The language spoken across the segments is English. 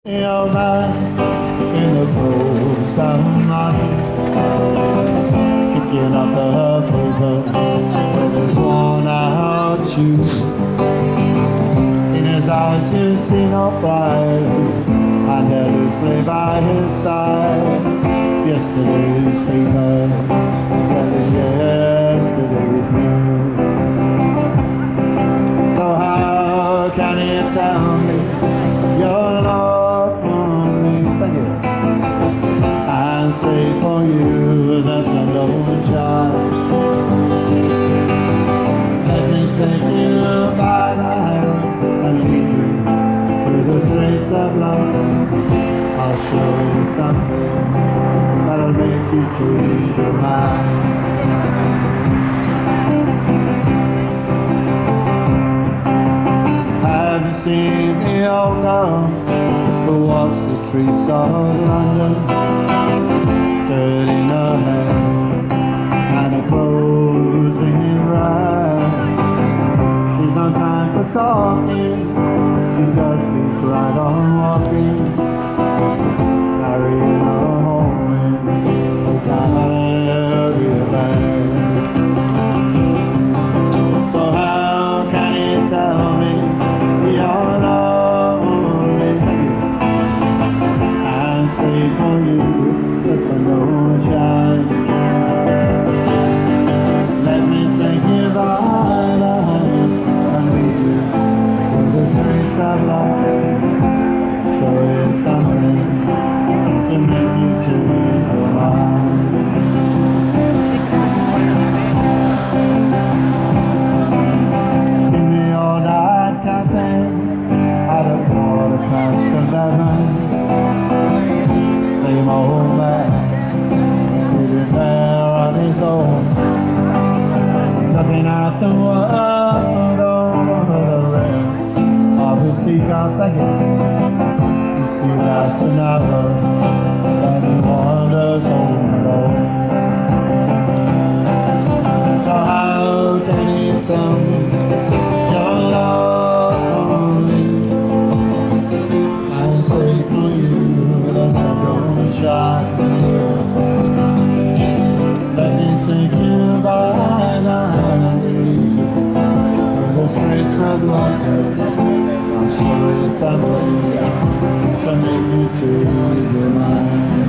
Your man in the cold sunlight, picking up the paper with his worn out shoes. In his eyes you see no pride, I nervously by his side. Yesterday's paper, telling yesterday's news. So how can you tell me you're not say for you there's no child? Let me take you by the hand and lead you through the streets of London. I'll show you something that'll make you change your mind. Have you seen the old girl who walks the streets of London? Dirty in her hair and her clothes in rags. She's no time for talking, she just keeps right on walking, carrying her home in a carry bag. So how can you tell me you're lonely and say for you there's no shine? Let me take you by the hand and lead you through the streets of life. Show you something to make you change your mind. In the all-night cafe at 11:15, same old man sitting there on his own, looking at the world over the rim of his teacup thinking, you see that's another, and he wanders home alone. So how can you tell me you're lonely and say for you there's no shine? Let me take you by the hand and lead you through the streets of London. I'll show you something to make you change your mind.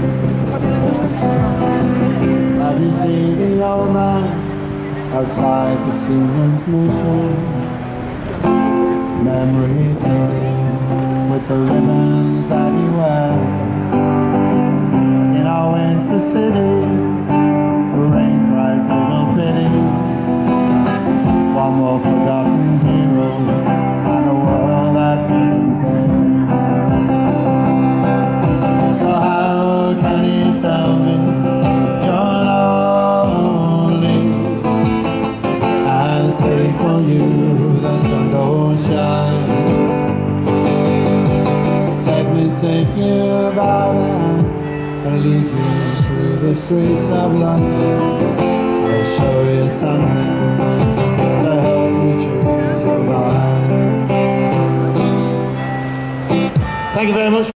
Have you seen the old man outside the Siemens mission? Memory fading with the ribbons that you wear. In our winter city, the rain cries little pity. One more forgotten hero and a world that isn't there. So how can you tell me you're lonely and say for you the sun don't shine? Let me take you by the hand and lead you through the streets of London. I'll show you something to help you change your mind. Thank you very much.